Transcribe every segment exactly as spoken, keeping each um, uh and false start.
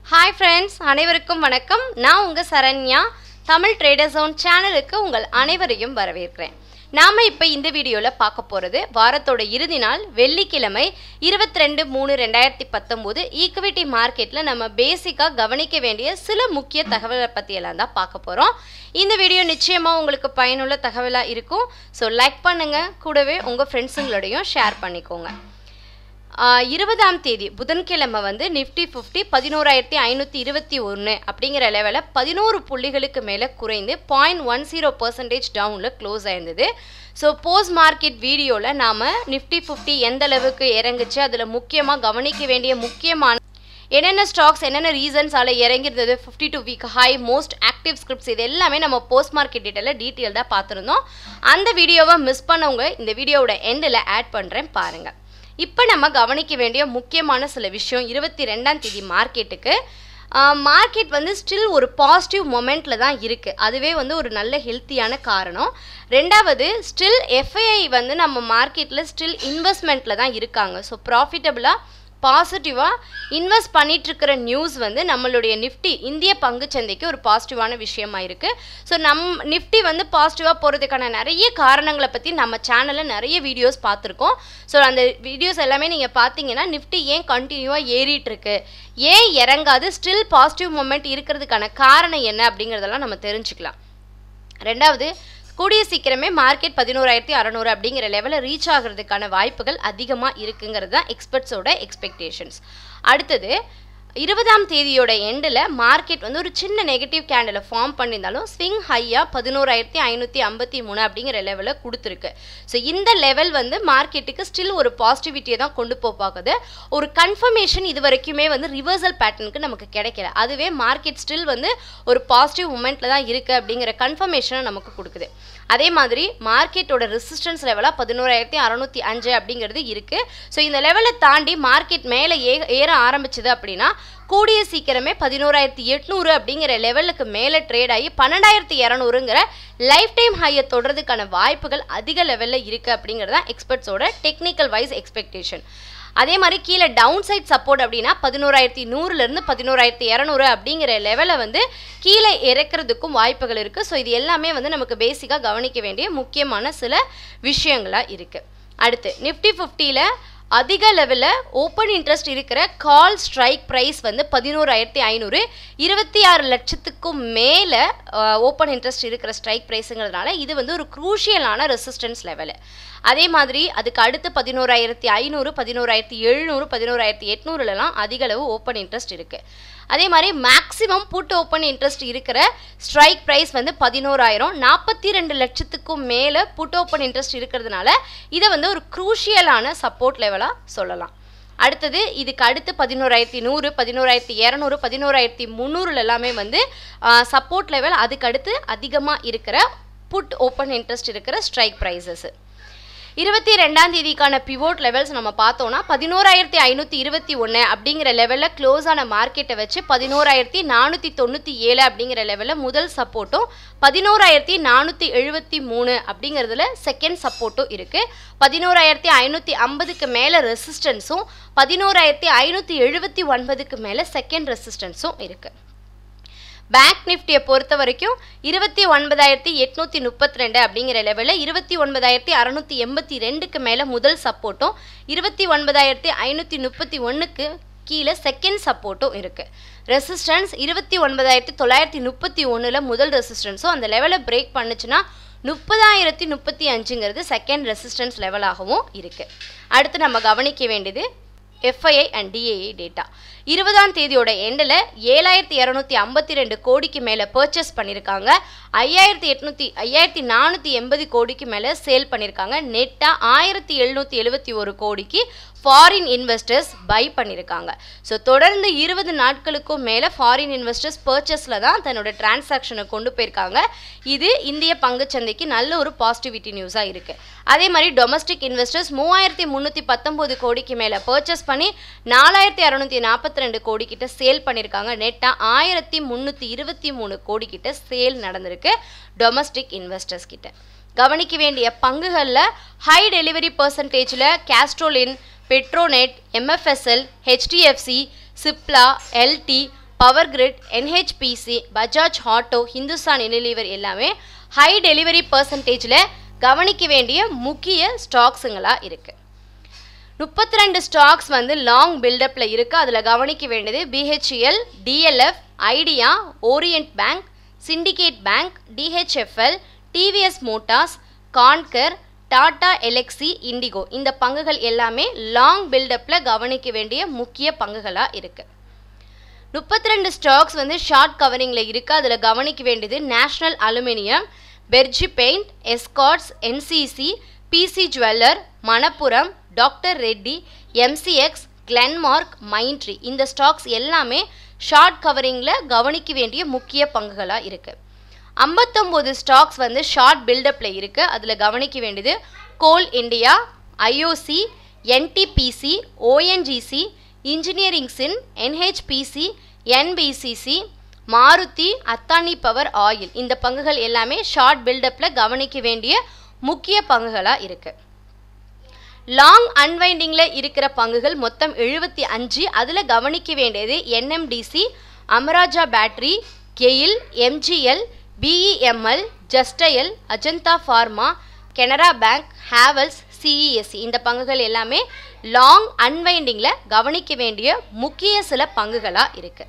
Hi friends, அனைவருக்கும் வணக்கம். நான் உங்க சரண்யா. தமிழ் ட்ரேடர் ஜோன் சேனலுக்கு உங்கள் அனைவரையும் வரவேற்கிறேன். நாம இப்ப இந்த வீடியோல பார்க்க போறது வாரத்தோட இறுதி நாள் வெள்ளிக்கிழமை இருபத்தி ரெண்டு மூணு ரெண்டாயிரத்தி பத்தொன்பது ஈக்விட்டி மார்க்கெட்ல நம்ம பேசிக்கா கவனிக்க வேண்டிய சில முக்கிய தகவலை பத்தி எல்லாம் தான் பார்க்க போறோம். இந்த வீடியோ நிச்சயமா உங்களுக்கு பயனுள்ள தகவலா இருக்கும். சோ லைக் பண்ணுங்க, கூடவே உங்க ஃப்ரெண்ட்ஸுங்களோடையும் ஷேர் பண்ணிக்கோங்க. இருபதாம் தேதி புதன்கிழமை வந்து நிஃப்டி ஃபிஃப்டி பதினோராயிரத்தி ஐநூற்றி இருபத்தி ஒன்று அப்படிங்கிற லெவலில் பதினோரு புள்ளிகளுக்கு மேலே குறைந்து பாயிண்ட் ஒன் ஜீரோ பர்சன்டேஜ் டவுனில் க்ளோஸ் ஆயிருந்தது. ஸோ போஸ்ட் மார்க்கெட் வீடியோவில் நாம் நிஃப்டி ஃபிஃப்டி எந்த அளவுக்கு இறங்குச்சு, அதில் முக்கியமாக கவனிக்க வேண்டிய முக்கியமான என்னென்ன ஸ்டாக்ஸ் என்னென்ன ரீசன்ஸால் இறங்கிருந்தது, fifty two week high, most active scripts, இது எல்லாமே நம்ம போஸ்ட் மார்க்கெட் டீட்டெயிலில் டீட்டெயில் தான் பார்த்துருந்தோம். அந்த வீடியோவை மிஸ் பண்ணவங்க இந்த வீடியோவோட எண்டில் ஆட் பண்ணுறேன் பாருங்கள். இப்போ நம்ம கவனிக்க வேண்டிய முக்கியமான சில விஷயம், இருபத்தி ரெண்டாம் தேதி மார்க்கெட்டுக்கு மார்க்கெட் வந்து ஸ்டில் ஒரு பாசிட்டிவ் மொமெண்ட்டில் தான் இருக்குது. அதுவே வந்து ஒரு நல்ல ஹெல்த்தியான காரணம். ரெண்டாவது, ஸ்டில் எஃப்ஐஐ வந்து நம்ம மார்க்கெட்டில் ஸ்டில் இன்வெஸ்ட்மெண்ட்டில் தான் இருக்காங்க. ஸோ ப்ராஃபிட்டபுளாக பாசிட்டிவாக இன்வெஸ்ட் பண்ணிகிட்ருக்கிற நியூஸ் வந்து நம்மளுடைய நிஃப்டி இந்திய பங்குச்சந்தைக்கு ஒரு பாசிட்டிவான விஷயமா இருக்குது. ஸோ நம் நிஃப்டி வந்து பாசிட்டிவாக போகிறதுக்கான நிறைய காரணங்களை பற்றி நம்ம சேனலில் நிறைய வீடியோஸ் பார்த்துருக்கோம். ஸோ அந்த வீடியோஸ் எல்லாமே நீங்கள் பார்த்தீங்கன்னா நிஃப்டி ஏன் கண்டினியூவாக ஏறிட்டுருக்கு, ஏன் இறங்காது, ஸ்டில் பாசிட்டிவ் மொமெண்ட் இருக்கிறதுக்கான காரணம் என்ன அப்படிங்கிறதெல்லாம் நம்ம தெரிஞ்சுக்கலாம். ரெண்டாவது, கூடிய சீக்கிரமே மார்க்கெட் பதினோராயிரத்தி அறநூறு அப்படிங்கிற லெவலில் ரீச் ஆகிறதுக்கான வாய்ப்புகள் அதிகமாக இருக்குங்கிறது தான் எக்ஸ்பர்ட்ஸோட எக்ஸ்பெக்டேஷன்ஸ். அடுத்தது, இருபதாம் தேதியோட எண்டில் மார்க்கெட் வந்து ஒரு சின்ன நெகட்டிவ் கேண்டில் ஃபார்ம் பண்ணியிருந்தாலும் ஸ்விங் ஹையாக பதினோராயிரத்தி ஐநூற்றி ஐம்பத்தி மூணு அப்படிங்கிற லெவலில் கொடுத்துருக்கு. ஸோ இந்த லெவல் வந்து மார்க்கெட்டுக்கு ஸ்டில் ஒரு பாசிட்டிவிட்டியை தான் கொண்டு போக பார்க்குது. ஒரு கன்ஃபர்மேஷன் இது வரைக்குமே வந்து ரிவர்சல் பேட்டர்னுக்கு நமக்கு கிடைக்கல. அதுவே மார்க்கெட் ஸ்டில் வந்து ஒரு பாசிட்டிவ் மூமெண்ட்டில் தான் இருக்குது அப்படிங்கிற கன்ஃபர்மேஷனை நமக்கு கொடுக்குது. அதே மாதிரி மார்க்கெட்டோட ரெசிஸ்டன்ஸ் லெவலாக பதினோராயிரத்தி அறநூற்றி அஞ்சு அப்படிங்கிறது இருக்குது. ஸோ இந்த லெவலை தாண்டி மார்க்கெட் மேலே ஏ ஏற ஆரம்பிச்சது அப்படின்னா கூடிய சீக்கிரமே பதினோராயிரத்தி எட்நூறு அப்படிங்கிற லெவலுக்கு மேலே ட்ரேட் ஆகி பன்னெண்டாயிரத்தி இரநூறுங்கிற லைஃப் டைம் ஹையை தொடர்றதுக்கான வாய்ப்புகள் அதிக லெவலில் இருக்குது அப்படிங்கிறது தான் எக்ஸ்பர்ட்ஸோட டெக்னிக்கல் வைஸ் எக்ஸ்பெக்டேஷன். அதே மாதிரி கீழே டவுன் சைட் சப்போர்ட் அப்படின்னா பதினோராயிரத்தி நூறுலேருந்து பதினோராயிரத்தி இரநூறு அப்படிங்கிற லெவலை வந்து கீழே இறக்கிறதுக்கும் வாய்ப்புகள் இருக்குது. ஸோ இது எல்லாமே வந்து நமக்கு பேசிக்காக கவனிக்க வேண்டிய முக்கியமான சில விஷயங்களாக இருக்குது. அடுத்து, நிஃப்டி ஃபிஃப்டியில் அதிக லெவலில் ஓப்பன் இன்ட்ரெஸ்ட் இருக்கிற கால் ஸ்ட்ரைக் ப்ரைஸ் வந்து பதினோராயிரத்தி ஐநூறு, இருபத்தி ஆறு லட்சத்துக்கும் மேலே ஓப்பன் இன்ட்ரெஸ்ட் இருக்கிற ஸ்ட்ரைக் ப்ரைஸுங்கிறதுனால இது வந்து ஒரு க்ரூஷியலான ரெசிஸ்டன்ஸ் லெவலு. அதே மாதிரி அதுக்கு அடுத்து பதினோராயிரத்தி ஐநூறு, பதினோராயிரத்தி எழுநூறு, பதினோராயிரத்தி எட்நூறுலலாம் அதிக அளவு ஓப்பன் இன்ட்ரெஸ்ட் இருக்குது. அதே மாதிரி மேக்ஸிமம் புட் ஓப்பன் இன்ட்ரெஸ்ட் இருக்கிற ஸ்ட்ரைக் ப்ரைஸ் வந்து பதினோராயிரம், நாற்பத்தி ரெண்டு லட்சத்துக்கும் மேலே புட் ஓப்பன் இன்ட்ரெஸ்ட் இருக்கிறதுனால இதை வந்து ஒரு க்ரூஷியலான சப்போர்ட் லெவலாக சொல்லலாம். அடுத்தது, இதுக்கு அடுத்து பதினோராயிரத்தி நூறு, பதினோராயிரத்தி இரநூறு, பதினோராயிரத்தி முந்நூறுல எல்லாமே வந்து சப்போர்ட் லெவல் அதுக்கு அடுத்து அதிகமாக இருக்கிற புட் ஓப்பன் இன்ட்ரெஸ்ட் இருக்கிற ஸ்ட்ரைக் ப்ரைஸஸ். இருபத்தி ரெண்டாம் தேதிக்கான பிவோட் லெவல்ஸ் நம்ம பார்த்தோம்னா பதினோராயிரத்தி ஐநூற்றி இருபத்தி ஒன்று அப்படிங்கிற லெவலில் க்ளோஸ் ஆன மார்க்கெட்டை வச்சு பதினோராயிரத்தி நானூற்றி தொண்ணூற்றி ஏழு அப்படிங்கிற லெவலில் முதல் சப்போர்ட்டும் பதினோராயிரத்தி நானூற்றி எழுபத்தி மூணு அப்படிங்கிறதுல செகண்ட் சப்போர்ட்டும் இருக்குது. பதினோராயிரத்தி ஐநூற்றி ஐம்பதுக்கு மேலே ரெசிஸ்டன்ஸும் பதினோராயிரத்தி ஐநூற்றி எழுபத்தி ஒன்பதுக்கு மேலே செகண்ட் ரெசிஸ்டன்ஸும் இருக்குது. பேங்க் நிஃப்டியை பொறுத்த வரைக்கும் இருபத்தி ஒன்பதாயிரத்தி எட்நூற்றி முப்பத்தி ரெண்டு அப்படிங்கிற லெவலில் இருபத்தி ஒன்பதாயிரத்தி அறநூற்றி எண்பத்தி ரெண்டுக்கு மேலே முதல் சப்போர்ட்டும் இருபத்தி ஒன்பதாயிரத்தி ஐநூற்றி முப்பத்தி ஒன்றுக்கு கீழே செகண்ட் சப்போர்ட்டும் இருக்குது. ரெசிஸ்டன்ஸ் இருபத்தி ஒன்பதாயிரத்தி தொள்ளாயிரத்தி முப்பத்தி ஒன்றில் முதல் ரெசிஸ்டன்ஸும் அந்த லெவலை பிரேக் பண்ணுச்சுன்னா முப்பதாயிரத்தி முப்பத்தி அஞ்சுங்கிறது செகண்ட் ரெசிஸ்டன்ஸ் லெவலாகவும் இருக்குது. அடுத்து நம்ம கவனிக்க வேண்டியது எஃப்ஐஐ அண்ட் டிஏஐ டேட்டா. இருபதாம் தேதியோட எண்டில் ஏழாயிரத்தி இரநூத்தி ஐம்பத்தி ரெண்டு கோடிக்கு மேலே பர்ச்சேஸ் பண்ணியிருக்காங்க, ஐயாயிரத்தி எட்நூற்றி ஐயாயிரத்தி நானூற்றி எண்பது கோடிக்கு மேலே சேல் பண்ணியிருக்காங்க, நெட்டாக ஆயிரத்தி எழுநூற்றி எழுபத்தி ஒரு கோடிக்கு ஃபாரின் இன்வெஸ்டர்ஸ் பை பண்ணியிருக்காங்க. ஸோ தொடர்ந்து இருபது நாட்களுக்கும் மேலே ஃபாரின் இன்வெஸ்டர்ஸ் பர்ச்சேஸில் தான் தன்னோட டிரான்சாக்ஷனை கொண்டு போயிருக்காங்க. இது இந்திய பங்குச்சந்தைக்கு நல்ல ஒரு பாசிட்டிவிட்டி நியூஸாக இருக்குது. அதே மாதிரி டொமஸ்டிக் இன்வெஸ்டர்ஸ் மூவாயிரத்தி முந்நூற்றி பத்தொம்போது கோடிக்கு மேலே பர்ச்சேஸ் பண்ணி நாலாயிரத்தி அறநூற்றி நாற்பத்தி ரெண்டு கோடி கிட்ட சேல் பண்ணியிருக்காங்க. நெட்டாக ஆயிரத்தி முந்நூற்றி இருபத்தி மூணு கோடி கிட்ட சேல் நடந்திருக்கு டொமஸ்டிக் இன்வெஸ்டர்ஸ் கிட்ட. கவனிக்க வேண்டிய பங்குகளில் ஹை டெலிவரி பர்சன்டேஜில் கேஸ்ட்ரோலின், Petronet, MFSL, HDFC, Cipla, LT, Power Grid, N H P C, Bajaj Auto, Hindustan Unilever எல்லாமே ஹை டெலிவரி பர்சன்டேஜில் கவனிக்க வேண்டிய முக்கிய ஸ்டாக்ஸுங்களா இருக்குது. முப்பத்தி ரெண்டு ஸ்டாக்ஸ் வந்து லாங் பில்டப்பில் இருக்குது. அதில் கவனிக்க வேண்டியது B H E L, D L F, Idea, Oriental Bank, Syndicate Bank, D H F L, T V S Motors, Concor, Tata Elxsi, Indigo. இந்த பங்குகள் எல்லாமே லாங் பில்டப்பில் கவனிக்க வேண்டிய முக்கிய பங்குகளாக இருக்குது. முப்பத்தி ரெண்டு ஸ்டாக்ஸ் வந்து ஷார்ட் கவரிங்கில் இருக்குது. அதில் கவனிக்க வேண்டியது National Aluminium, Berger Paint, Escorts, N C C, P C Jeweller, Manappuram, doctor Reddy, M C X, Glenmark, Mindtree. இந்த ஸ்டாக்ஸ் எல்லாமே ஷார்ட் கவரிங்கில் கவனிக்க வேண்டிய முக்கிய பங்குகளாக இருக்குது. ஐம்பத்தொம்போது ஸ்டாக்ஸ் வந்து ஷார்ட் பில்டப்பில் இருக்குது. அதில் கவனிக்க வேண்டியது Coal India, I O C, N T P C, O N G C, engineering சின், N H P C, N B C C, Maruti, Adani power oil. இந்த பங்குகள் எல்லாமே ஷார்ட் பில்டப்பில் கவனிக்க வேண்டிய முக்கிய பங்குகளாக இருக்குது. லாங் அன்வைண்டிங்கில் இருக்கிற பங்குகள் மொத்தம் எழுபத்தி அஞ்சு. அதில் கவனிக்க வேண்டியது N M D C, Amara Raja battery, GAIL, M G L, B E M L, Justdial, Ajanta pharma, Canara bank, Havells, C E S C. இந்த பங்குகள் எல்லாமே லாங் அன்வைண்டிங்கில் கவனிக்க வேண்டிய முக்கிய சில பங்குகளாக இருக்குது.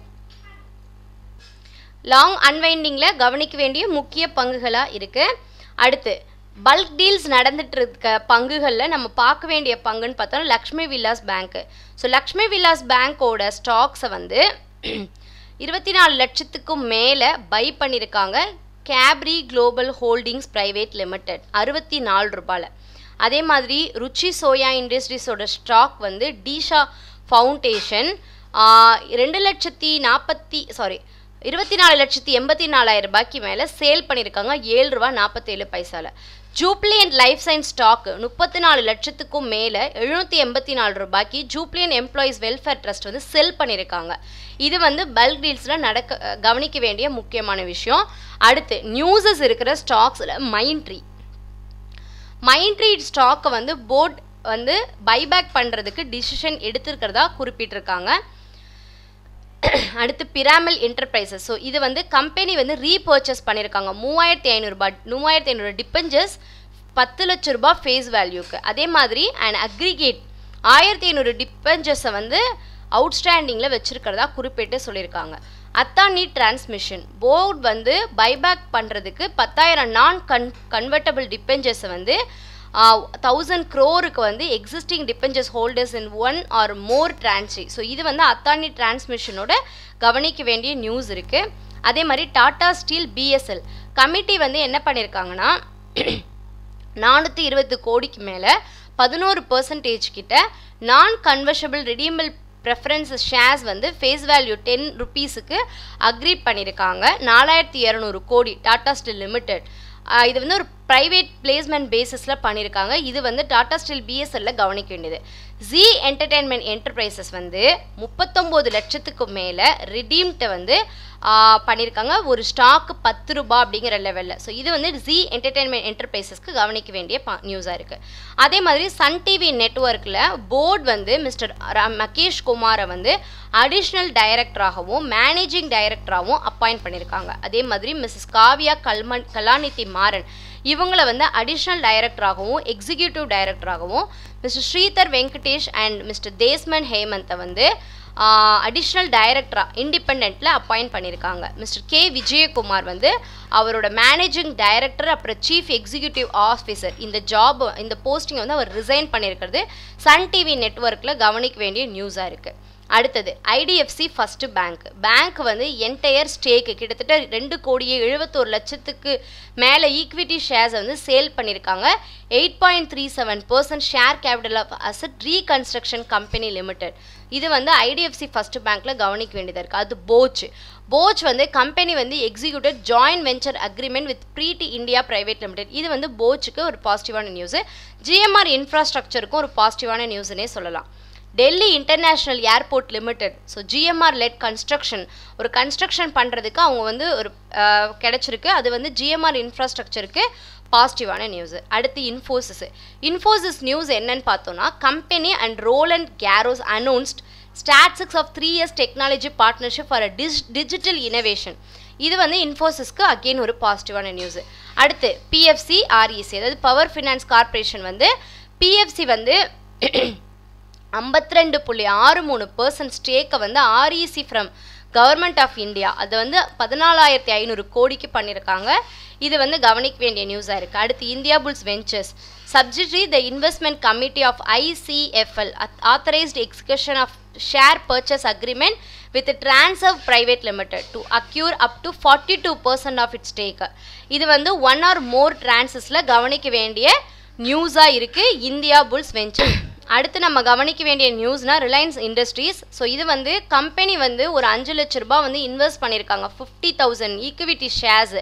லாங் அன்வைண்டிங்கில் கவனிக்க வேண்டிய முக்கிய பங்குகளாக இருக்குது. அடுத்து பல்க் டீல்ஸ் நடந்துட்டு இருக்க பங்குகளில் நம்ம பார்க்க வேண்டிய பங்குன்னு பார்த்தோம்னா லக்ஷ்மி விலாஸ் பேங்க்கு. ஸோ லக்ஷ்மி விலாஸ் பேங்க்கோட ஸ்டாக்ஸை வந்து இருபத்தி நாலு லட்சத்துக்கும் மேலே பை பண்ணியிருக்காங்க Capri Global Holdings Private Limited அறுபத்தி நாலு ரூபாயில். அதே மாதிரி ருச்சி சோயா இண்டஸ்ட்ரீஸோட ஸ்டாக் வந்து டீஷா ஃபவுண்டேஷன் ரெண்டு லட்சத்தி நாற்பத்தி சாரி இருபத்தி நாலு லட்சத்தி எண்பத்தி நாலாயிரம் ரூபாய்க்கு மேலே சேல் பண்ணியிருக்காங்க ஏழு ரூபா நாற்பத்தேழு பைசாவில். ஜூப்ளியன்ட் லைஃப் சயின்ஸ் ஸ்டாக்கு முப்பத்தி நாலு லட்சத்துக்கும் மேலே எழுநூற்றி எண்பத்தி நாலு ரூபாய்க்கு ஜூப்ளியன் எம்ப்ளாயீஸ் வெல்ஃபேர் ட்ரஸ்ட் வந்து செல் பண்ணியிருக்காங்க. இது வந்து பல்க் டீல்ஸில் நடக்க கவனிக்க வேண்டிய முக்கியமான விஷயம். அடுத்து நியூஸஸ் இருக்கிற ஸ்டாக்ஸில் மைண்ட்ரீ மைண்ட்ரீ ஸ்டாக்கை வந்து போர்ட் வந்து பைபேக் பண்ணுறதுக்கு டிசிஷன் எடுத்திருக்கிறதா குறிப்பிட்டிருக்காங்க. அடுத்து பிராமல் என்டர்பிரைசஸ். ஸோ இது வந்து கம்பெனி வந்து ரீபர்ச்சேஸ் பண்ணியிருக்காங்க மூவாயிரத்தி ஐநூறுரூபா மூவாயிரத்தி ஐநூறு டிபெஞ்சர்ஸ் பத்து லட்ச ரூபாய் ஃபேஸ் வேல்யூக்கு. அதே மாதிரி அண்ட் அக்ரிகேட் ஆயிரத்தி ஐநூறு டிபெஞ்சர்ஸை வந்து அவுட்ஸ்டாண்டிங்கில் வச்சுருக்கிறதா குறிப்பிட்டு சொல்லியிருக்காங்க. அத்தானி டிரான்ஸ்மிஷன் போர்டு வந்து பைபேக் பண்ணுறதுக்கு பத்தாயிரம் நான் கன் கன்வெர்டபிள் டிபெஞ்சர்ஸை வந்து தௌசண்ட் க்ரோருக்கு வந்து existing debentures holders in one or more tranches. So இது வந்து அத்தானி டிரான்ஸ்மிஷனோட கவனிக்க வேண்டிய நியூஸ் இருக்குது. அதே மாதிரி Tata steel B S L committee வந்து என்ன பண்ணியிருக்காங்கன்னா நானூற்றி இருபது கோடிக்கு மேலே பதினோரு பர்சன்டேஜ் கிட்ட non convertible redeemable preference shares வந்து ஃபேஸ் வேல்யூ டென் ருபீஸுக்கு அக்ரி பண்ணியிருக்காங்க. நாலாயிரத்தி இரநூறு கோடி டாடா ஸ்டீல் லிமிடெட். இது வந்து ஒரு ப்ரைவேட் பிளேஸ்மெண்ட் பேசிஸில் பண்ணியிருக்காங்க. இது வந்து Tata steel B S L கவனிக்க வேண்டியது. ஜி என்டர்டெயின்மெண்ட் என்டர்பிரைசஸ் வந்து முப்பத்தொம்போது லட்சத்துக்கு மேலே ரிடீம்ட்டை வந்து பண்ணியிருக்காங்க ஒரு ஸ்டாக்கு பத்து ரூபா அப்படிங்கிற லெவலில். ஸோ இது வந்து ஜி என்டர்டெயின்மெண்ட் என்டர்பிரைசஸ்க்கு கவனிக்க வேண்டிய ப நியூஸாக இருக்குது. அதே மாதிரி சன் டிவி நெட்ஒர்க்கில் போர்டு வந்து மிஸ்டர் மகேஷ் குமாரை வந்து அடிஷ்னல் டைரக்டராகவும் மேனேஜிங் டைரக்டராகவும் அப்பாயிண்ட் பண்ணியிருக்காங்க. அதே மாதிரி மிஸ்ஸஸ் காவியா கல்மன் கலாநிதி மாறன் இவங்களை வந்து அடிஷ்னல் டைரக்டராகவும் எக்ஸிக்யூட்டிவ் டைரக்டராகவும் mister Sridhar Venkatesh and mister Desmond ஹேமந்தை வந்து அடிஷ்னல் டைரக்டராக இண்டிபெண்ட்டில் அப்பாயிண்ட் பண்ணியிருக்காங்க. மிஸ்டர் கே விஜயகுமார் வந்து அவரோட மேனேஜிங் டைரக்டர் அப்புறம் சீஃப் எக்ஸிக்யூட்டிவ் ஆஃபீஸர் இந்த ஜாப் இந்த போஸ்டிங்கை வந்து அவர் ரிசைன் பண்ணியிருக்கிறது சன் டிவி நெட்ஒர்க்கில் கவனிக்க வேண்டிய நியூஸாக இருக்குது. அடுத்தது I D F C ஃபர்ஸ்ட் பேங்க் பேங்க் வந்து என்டையர் ஸ்டேக்கு கிட்டத்தட்ட ரெண்டு கோடியே எழுபத்தோரு லட்சத்துக்கு மேலே ஈக்விட்டி ஷேர்ஸை வந்து சேல் பண்ணியிருக்காங்க. Eight point three seven percent share capital of asset reconstruction company limited. இது வந்து I D F C ஃபர்ஸ்ட் பேங்க்கில் கவனிக்க வேண்டியதாக இருக்குது. அது போச் போச் வந்து கம்பெனி வந்து executed joint venture agreement with ப்ரீட்டி இந்தியா பிரைவேட் லிமிடெட். இது வந்து போச்சுக்கு ஒரு பாசிட்டிவான நியூஸு. G M R இன்ஃப்ராஸ்ட்ரக்சருக்கும் ஒரு பாசிட்டிவான நியூஸ்னே சொல்லலாம். Delhi international airport limited so G M R led construction ஒரு கன்ஸ்ட்ரக்ஷன் பண்ணுறதுக்கு அவங்க வந்து ஒரு கிடச்சிருக்கு. அது வந்து G M R இன்ஃப்ராஸ்ட்ரக்சருக்கு பாசிட்டிவான நியூஸு. அடுத்து இன்ஃபோசிஸ் இன்ஃபோசிஸ் நியூஸ் என்னன்னு பார்த்தோன்னா company and Roland Garros announced statistics of three years technology partnership for a dig digital innovation. இது வந்து இன்ஃபோசிஸ்க்கு அகெயின் ஒரு பாசிட்டிவான நியூஸு. அடுத்து பிஎஃப்சி ஆர்இசி, அதாவது பவர் ஃபினான்ஸ் கார்பரேஷன் வந்து பிஎஃப்சி வந்து ஐம்பத்தி ரெண்டு புள்ளி ஆறு மூணு பர்சன்ட் ஸ்டேக்கை வந்து REC from government of India அது வந்து பதினாலாயிரத்தி ஐநூறு கோடிக்கு பண்ணியிருக்காங்க. இது வந்து கவனிக்க வேண்டிய நியூஸாக இருக்குது. அடுத்து Indiabulls ventures subsidiary the investment committee of ICFL authorised execution of share purchase agreement with Transserve Private Limited to acquire up to forty-two percent of its stake. இது வந்து ஒன் ஆர் மோர் டிரான்சஸ்ல கவனிக்க வேண்டிய நியூஸா இருக்கு இந்தியா புல்ஸ் வெஞ்சர். அடுத்து நம்ம கவனிக்க வேண்டிய நியூஸ்னா Reliance industries. So இது வந்து கம்பெனி வந்து ஒரு அஞ்சு லட்ச ரூபாய் வந்து இன்வெஸ்ட் பண்ணியிருக்காங்க. Fifty thousand equity shares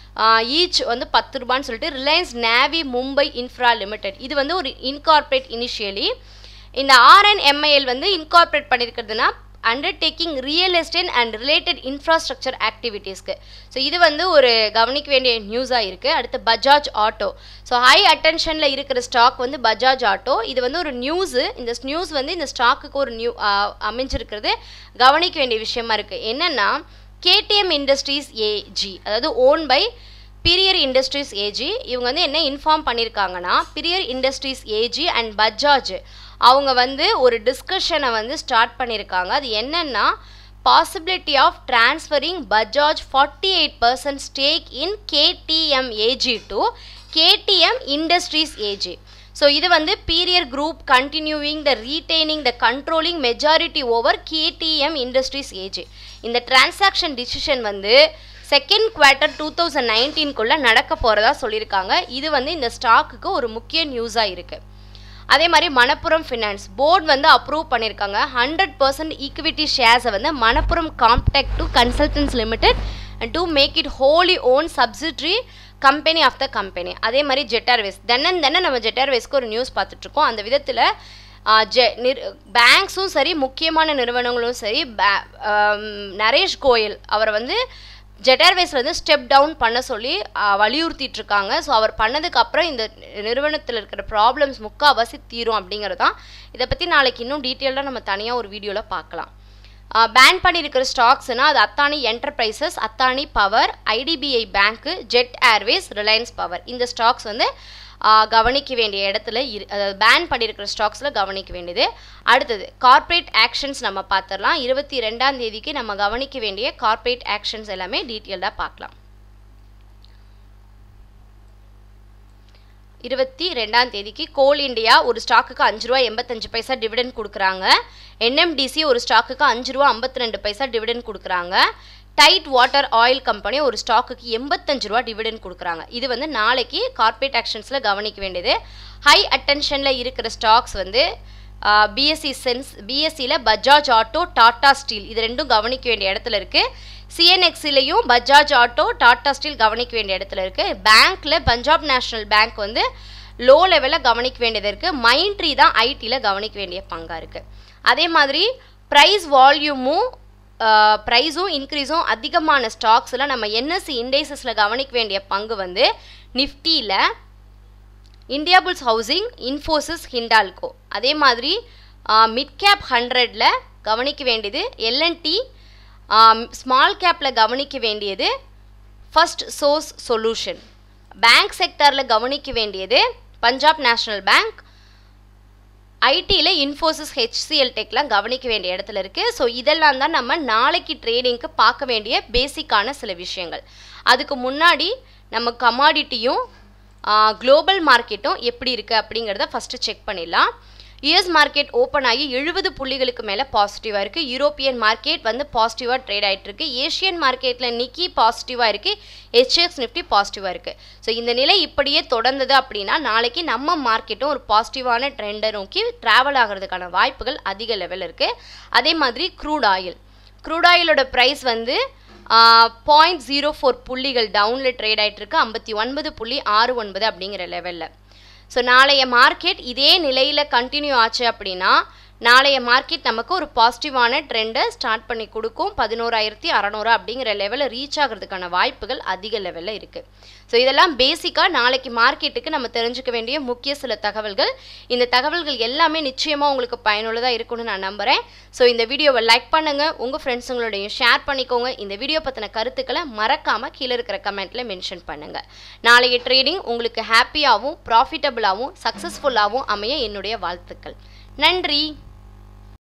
each வந்து பத்து ரூபான்னு சொல்லிட்டு Reliance Navi Mumbai infra limited. இது வந்து ஒரு இன்கார்பரேட் இனிஷியலி. இந்த ஆர்என்எம்ஐஎல் வந்து இன்கார்பரேட் பண்ணியிருக்கிறதுனா undertaking real estate and related infrastructure ஆக்டிவிட்டீஸ்க்கு. ஸோ இது வந்து ஒரு கவனிக்க வேண்டிய நியூஸாக இருக்குது. அடுத்து பஜாஜ் ஆட்டோ. ஸோ ஹை அட்டென்ஷனில் இருக்கிற ஸ்டாக் வந்து பஜாஜ் ஆட்டோ. இது வந்து ஒரு நியூஸு. இந்த நியூஸ் வந்து இந்த ஸ்டாக்குக்கு ஒரு நியூ அமைஞ்சிருக்கிறது கவனிக்க வேண்டிய விஷயமா இருக்குது. என்னென்னா கேடிஎம் இண்டஸ்ட்ரீஸ் ஏஜி, அதாவது own by Pierer industries AG. இவங்க வந்து என்ன இன்ஃபார்ம் பண்ணியிருக்காங்கன்னா பிரியர் இண்டஸ்ட்ரீஸ் ஏஜி அண்ட் பஜாஜ் அவங்க வந்து ஒரு டிஸ்கஷனை வந்து ஸ்டார்ட் பண்ணியிருக்காங்க. அது என்னென்னா possibility of transferring Bajaj forty eight percent stake in KTM AG to KTM industries AG. So இது வந்து Pierer group continuing the retaining the controlling majority over KTM industries AG. இந்த டிரான்சாக்ஷன் டிசிஷன் வந்து செகண்ட் குவார்ட்டர் டூ தௌசண்ட் நைன்டீன்குள்ளே நடக்க போகிறதா சொல்லியிருக்காங்க. இது வந்து இந்த ஸ்டாக்குக்கு ஒரு முக்கிய நியூஸாக இருக்குது. அதே மாதிரி மணப்புரம் ஃபினான்ஸ் போர்டு வந்து அப்ரூவ் பண்ணியிருக்காங்க. ஹண்ட்ரட் பர்சன்ட் ஈக்விட்டி ஷேர்ஸை வந்து Manappuram Comtech to consultants limited and to make it wholly own subsidiary company of the company. அதே மாதிரி ஜெட் ஏர்வேஸ் தென்னன் தென்ன நம்ம ஜெட் ஏர்வேஸ்க்கு ஒரு நியூஸ் பார்த்துட்ருக்கோம். அந்த விதத்தில் ஜெ நிர் பேங்க்ஸும் சரி முக்கியமான நிறுவனங்களும் சரி நரேஷ் கோயல் அவரை வந்து ஜெட் ஏர்வேஸில் வந்து ஸ்டெப் டவுன் பண்ண சொல்லி வலியுறுத்திட்டு இருக்காங்க. ஸோ அவர் பண்ணதுக்கப்புறம் இந்த நிறுவனத்தில் இருக்கிற ப்ராப்ளம்ஸ் முக்கால்வாசி தீரும் அப்படிங்கிறது தான். இதை பற்றி நாளைக்கு இன்னும் டீட்டெயிலாக நம்ம தனியாக ஒரு வீடியோவில் பார்க்கலாம். பேன் பண்ணியிருக்கிற ஸ்டாக்ஸ்னால் அது Adani enterprises, Adani power, IDBI bank, jet airways, Reliance power. இந்த ஸ்டாக்ஸ் வந்து கவனிக்க வேண்டிய இடத்துல இரு அதாவது பேன் பண்ணியிருக்கிற ஸ்டாக்ஸில் கவனிக்க வேண்டியது. அடுத்தது கார்ப்பரேட் ஆக்ஷன்ஸ் நம்ம பார்த்துடலாம். இருபத்தி ரெண்டாம் தேதிக்கு நம்ம கவனிக்க வேண்டிய கார்ப்பரேட் ஆக்ஷன்ஸ் எல்லாமே டீட்டெயில்டாக பார்க்கலாம். இருபத்தி ரெண்டாம் தேதிக்கு கோல் இண்டியா ஒரு ஸ்டாக்குக்கு அஞ்சு ரூபா எண்பத்தஞ்சு பைசா டிவிடெண்ட் கொடுக்குறாங்க. என்எம்டிசி ஒரு ஸ்டாக்குக்கு அஞ்சு ரூபா ஐம்பத்தி ரெண்டு பைசா டிவிடெண்ட் கொடுக்குறாங்க. டைட் வாட்டர் ஆயில் கம்பெனி ஒரு ஸ்டாக்குக்கு எண்பத்தஞ்சு ரூபா டிவிடெண்ட் கொடுக்குறாங்க. இது வந்து நாளைக்கு கார்ப்பரேட் ஆக்ஷன்ஸில் கவனிக்க வேண்டியது. ஹை அட்டென்ஷனில் இருக்கிற ஸ்டாக்ஸ் வந்து பிஎஸ்சி சென்ஸ் பிஎஸ்சியில் பஜாஜ் ஆட்டோ, டாடா ஸ்டீல் இது ரெண்டும் கவனிக்க வேண்டிய இடத்துல இருக்குது. சிஎன்எக்ஸிலையும் பஜாஜ் ஆட்டோ, டாடா ஸ்டீல் கவனிக்க வேண்டிய இடத்துல இருக்குது. பேங்க்கில் பஞ்சாப் நேஷ்னல் பேங்க் வந்து லோ லெவலில் கவனிக்க வேண்டியது இருக்குது. மைண்ட்ரீ தான் ஐடியில் கவனிக்க வேண்டிய பங்காக இருக்குது. அதே மாதிரி ப்ரைஸ் வால்யூமும் ப்ரைஸும் இன்க்ரீஸும் அதிகமான ஸ்டாக்ஸில் நம்ம என்எஸ்சி இண்டெக்ஸஸில் கவனிக்க வேண்டிய பங்கு வந்து நிஃப்டியில் India bulls housing, Infosys, Hindalco. அதே மாதிரி மிட் கேப் ஹண்ட்ரடில் கவனிக்க வேண்டியது எல்என்டி, ஸ்மால் கேப்பில் கவனிக்க வேண்டியது ஃபர்ஸ்ட் சோர்ஸ் சொல்யூஷன். பேங்க் செக்டரில் கவனிக்க வேண்டியது பஞ்சாப் நேஷ்னல் பேங்க். ஐடியில் இன்ஃபோசிஸ், ஹெச்சிஎல் டெக்லாம் கவனிக்க வேண்டிய இடத்துல இருக்குது. ஸோ இதெல்லாம் தான் நம்ம நாளைக்கு ட்ரேடிங்க்கு பார்க்க வேண்டிய பேசிக்கான சில விஷயங்கள். அதுக்கு முன்னாடி நம்ம கமாடிட்டியும் குளோபல் மார்க்கெட்டும் எப்படி இருக்குது அப்படிங்கிறத ஃபஸ்ட்டு செக் பண்ணிடலாம். யூஎஸ் மார்க்கெட் ஓப்பன் ஆகி எழுபது புள்ளிகளுக்கு மேலே பாசிட்டிவாக இருக்குது. யூரோப்பியன் மார்க்கெட் வந்து பாசிட்டிவாக ட்ரேட் ஆகிட்டு இருக்கு. ஏஷியன் மார்க்கெட்டில் நிக்கி பாசிட்டிவாக இருக்குது, ஹெச்எக்ஸ் நிஃப்டி பாசிட்டிவாக இருக்குது. ஸோ இந்த நிலை இப்படியே தொடர்ந்தது அப்படின்னா நாளைக்கு நம்ம மார்க்கெட்டும் ஒரு பாசிட்டிவான ட்ரெண்டை நோக்கி ட்ராவல் ஆகிறதுக்கான வாய்ப்புகள் அதிக லெவல் இருக்குது. அதே மாதிரி க்ரூட் ஆயில் க்ரூட் ஆயிலோட ப்ரைஸ் வந்து பாயிண்ட் ஜீரோ ஃபோர் புள்ளிகள் டவுனில் ட்ரேட் ஆகிட்டு இருக்கு, ஐம்பத்தி ஒன்பது புள்ளி ஆறு ஒன்பது அப்படிங்கிற லெவலில். ஸோ நாளைய மார்க்கெட் இதே நிலையில் கண்டினியூ ஆச்சு அப்படின்னா நாளைய மார்க்கெட் நமக்கு ஒரு பாசிட்டிவான ட்ரெண்டை ஸ்டார்ட் பண்ணி கொடுக்கும். பதினோராயிரத்தி அறநூறு அப்படிங்கிற லெவலில் ரீச் ஆகிறதுக்கான வாய்ப்புகள் அதிக லெவலில் இருக்குது. ஸோ இதெல்லாம் பேசிக்காக நாளைக்கு மார்க்கெட்டுக்கு நம்ம தெரிஞ்சுக்க வேண்டிய முக்கிய சில தகவல்கள். இந்த தகவல்கள் எல்லாமே நிச்சயமாக உங்களுக்கு பயனுள்ளதாக இருக்கும்னு நான் நம்புகிறேன். ஸோ இந்த வீடியோவை லைக் பண்ணுங்கள், உங்கள் ஃப்ரெண்ட்ஸுங்களோடையும் ஷேர் பண்ணிக்கோங்க. இந்த வீடியோ பற்றின கருத்துக்களை மறக்காமல் கீழே இருக்கிற கமெண்ட்டில் மென்ஷன் பண்ணுங்கள். நாளைய ட்ரேடிங் உங்களுக்கு ஹாப்பியாகவும் ப்ராஃபிட்டபுளாகவும் சக்ஸஸ்ஃபுல்லாகவும் அமைய என்னுடைய வாழ்த்துக்கள். நன்றி.